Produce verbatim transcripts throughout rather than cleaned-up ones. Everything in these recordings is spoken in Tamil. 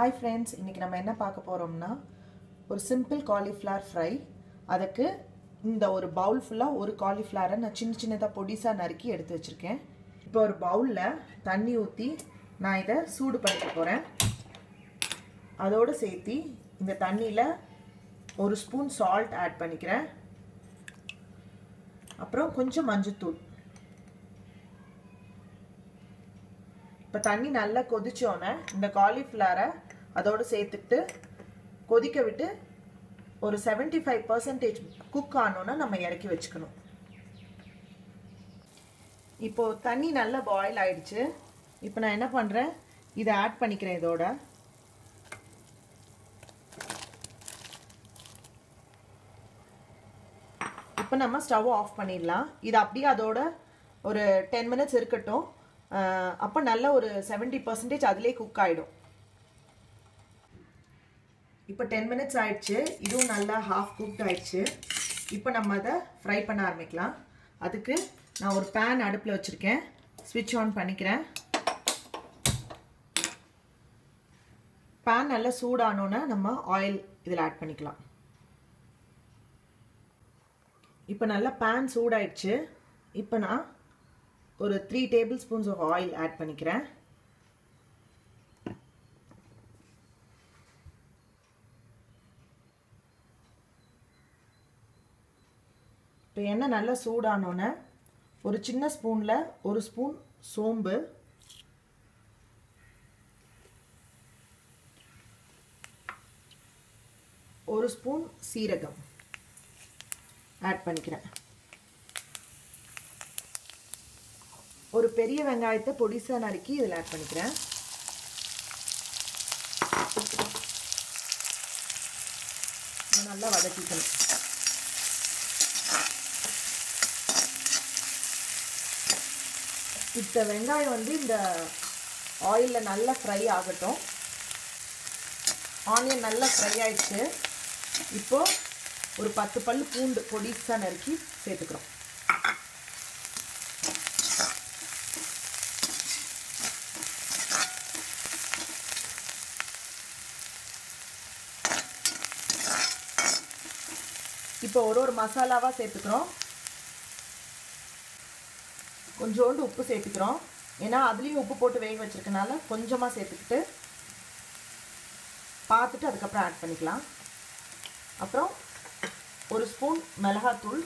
Hi friends, இன்னைக்கு நம்ம என்ன பார்க்க போறோம்னா ஒரு சிம்பிள் காலிஃப்ளவர் ஃப்ரை. அதுக்கு இந்த ஒரு பவுல் ஃபுல்லா ஒரு காலிஃப்ளவரை நான் சின்ன சின்னதா பொடிசா நறுக்கி எடுத்து வச்சிருக்கேன். இப்போ ஒரு பவுல்ல தண்ணி ஊத்தி நான் இத சூடு பண்ணிக்க போறேன். அதோட சேர்த்து இந்த தண்ணியில ஒரு ஸ்பூன் salt ஆட் பண்ணிக்கிறேன். அப்புறம் கொஞ்சம் மஞ்சள்தூள். இப்போ தண்ணி நல்லா கொதிச்சோனே இந்த காலிஃப்ளவரை அதோட சேர்த்துட்டு கொதிக்க விட்டு ஒரு seventy-five percent குக் ஆனோனா நம்ம இறக்கி வச்சுக்கணும். இப்போ தண்ணி நல்லா பாயில் ஆயிடுச்சு. இப்போ நான் என்ன பண்றேன், இதை ஆட் பண்ணிக்கிறேன் இதோட. இப்போ நம்ம ஸ்டவ் ஆஃப் பண்ணிடலாம். இது அப்படியே அதோட ஒரு ten minutes இருக்கட்டும். அப்போ நல்ல ஒரு seventy percent அதிலே குக் ஆகிடும். இப்போ ten minutes ஆயிடுச்சு. இதுவும் நல்லா ஹாஃப் குக்ட் ஆயிடுச்சு. இப்போ நம்ம அதை ஃப்ரை பண்ண ஆரம்பிக்கலாம். அதுக்கு நான் ஒரு பேன் அடுப்பில் வச்சுருக்கேன். ஸ்விட்ச் ஆன் பண்ணிக்கிறேன். பேன் நல்லா சூடானோன்னா நம்ம ஆயில் இதில் ஆட் பண்ணிக்கலாம். இப்போ நல்லா பேன் சூடாயிடுச்சு. இப்போ நான் ஒரு three tablespoons of oil add பண்ணிக்கிறேன். இப்போ எண்ணெய் நல்லா சூடானோன்னே ஒரு சின்ன ஸ்பூன்ல ஒரு ஸ்பூன் சோம்பு, ஒரு ஸ்பூன் சீரகம் ஆட் பண்ணிக்கிறேன். ஒரு பெரிய வெங்காயத்தை பொடிசா நறுக்கி இதில் ஆட் பண்ணிக்கிறேன். நல்லா வதக்கிக்கணும். இந்த வெங்காயம் வந்து இந்த ஆயிலில் நல்லா ஃப்ரை ஆகட்டும். ஆனியன் நல்லா ஃப்ரை ஆயிடுச்சு. இப்போ ஒரு பத்து பல்லு பூண்டு பொடிசா நறுக்கி சேர்த்துக்கிறோம். இப்போ ஒரு ஒரு மசாலாவா சேர்த்துக்கிறோம். கொஞ்சோண்டு உப்பு சேர்த்துக்கிறோம். ஏன்னா அதுலேயும் உப்பு போட்டு வேக வச்சிருக்கனால கொஞ்சமாக சேர்த்துக்கிட்டு பார்த்துட்டு அதுக்கப்புறம் ஆட் பண்ணிக்கலாம். அப்புறம் ஒரு ஸ்பூன் மிளகாத்தூள்,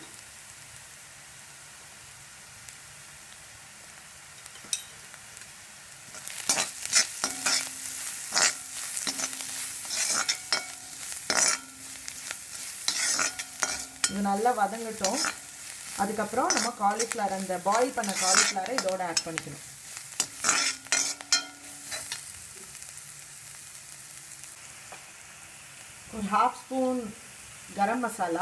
இது நல்லா வதங்கட்டும். அதுக்கப்புறம் நம்ம காலிஃப்ளவர் அந்த பாயில் பண்ண காலிஃப்ளவரை இதோட ஆட் பண்ணிக்கணும். ஒரு ஹாஃப் ஸ்பூன் கரம் மசாலா,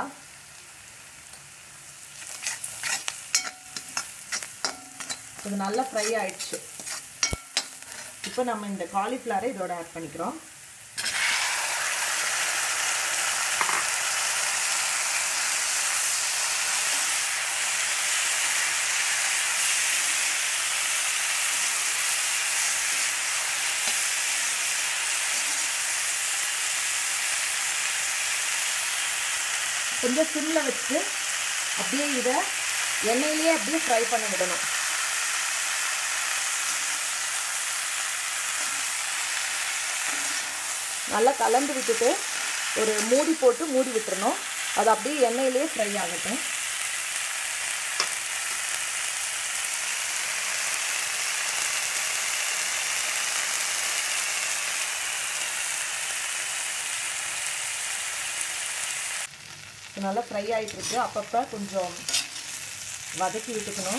இது நல்லா ஃப்ரை ஆயிடுச்சு. இப்போ நம்ம இந்த காலிஃப்ளவரை இதோட ஆட் பண்ணிக்கிறோம். கொஞ்சம் சிம்மில் வச்சு அப்படியே இதை எண்ணெயிலேயே அப்படியே ஃப்ரை பண்ண விடணும். நல்லா கலந்து விட்டுட்டு ஒரு மூடி போட்டு மூடி விட்டுறணும். அது அப்படியே எண்ணெயிலேயே ஃப்ரை ஆகட்டும். நல்லா ஃப்ரை ஆகிட்டு இருக்கு. அப்பப்போ கொஞ்சம் வதக்கி விட்டுக்கணும்.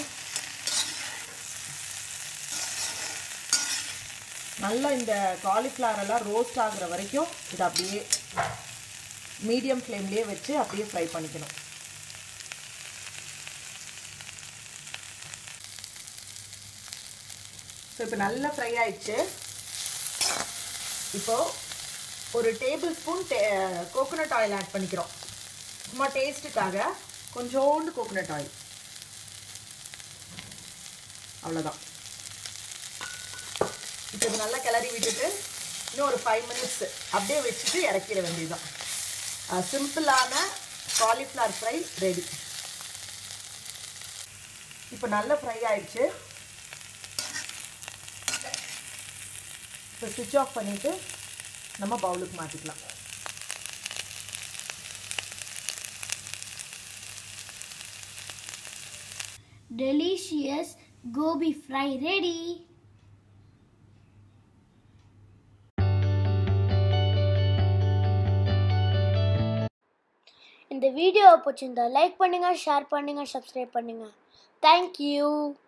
நல்லா இந்த காலிஃப்ளவர் எல்லாம் ரோஸ்ட் ஆகுற வரைக்கும் இதை அப்படியே மீடியம் ஃப்ளேம்லேயே வச்சு அப்படியே ஃப்ரை பண்ணிக்கணும். ஸோ இப்போ நல்லா ஃப்ரை ஆயிடுச்சு. இப்போ ஒரு tablespoon coconut oil add பண்ணிக்கிறோம். சும்மா டேஸ்ட்டுக்காக கொஞ்சோண்டு கோகோனட் ஆயில், அவ்வளோதான். இப்போ இது நல்லா கிளறி விட்டுட்டு இன்னும் ஒரு ஃபைவ் மினிட்ஸ் அப்படியே வச்சுட்டு இறக்கிட வேண்டியதுதான். சிம்பிளான காலிஃப்ளவர் ஃப்ரை ரெடி. இப்போ நல்ல ஃப்ரை ஆயிடுச்சு. இப்போ ஸ்விட்ச் ஆஃப் பண்ணிவிட்டு நம்ம பவுலுக்கு மாற்றிக்கலாம். Delicious gobi fry ready. இந்த வீடியோவை பிடிச்சிருந்தா லைக் பண்ணுங்க, ஷேர் பண்ணுங்க, சப்ஸ்கிரைப் பண்ணுங்க. Thank you.